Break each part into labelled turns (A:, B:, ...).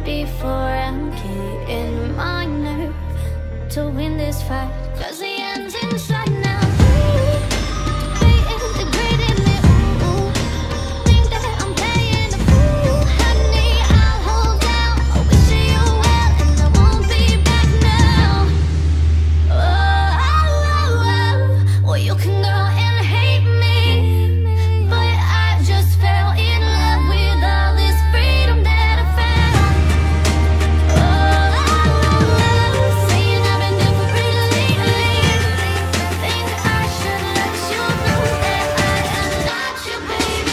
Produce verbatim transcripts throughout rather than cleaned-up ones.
A: before I'm getting my nerve to win this fight, 'cause the end's inside now. They integrated me, ooh. Think that I'm playing the fool, honey, I'll hold down. I wish you well and I won't be back now. Oh, oh, oh, oh. Well, you can go and hate me, but I just fell in love with all this freedom that I found. Oh, oh, oh, saying I've been different lately. Think I should let you know that I am not your baby.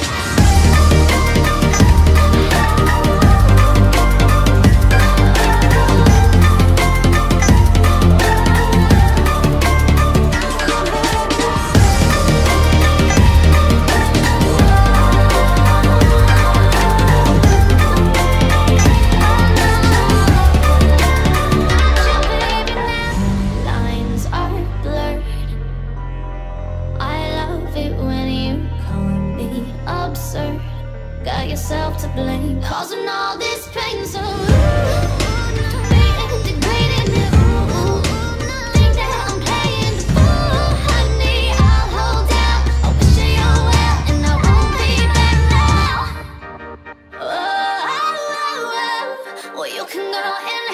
A: Lines are blurred. I love it when you call me absurd. Got yourself to blame, causing all this pain. So they integrated me, ooh. Think that I'm playing the fool, honey, I'll hold down. I wish you well and I won't be back now. Oh, oh, oh, oh. Well, you can go and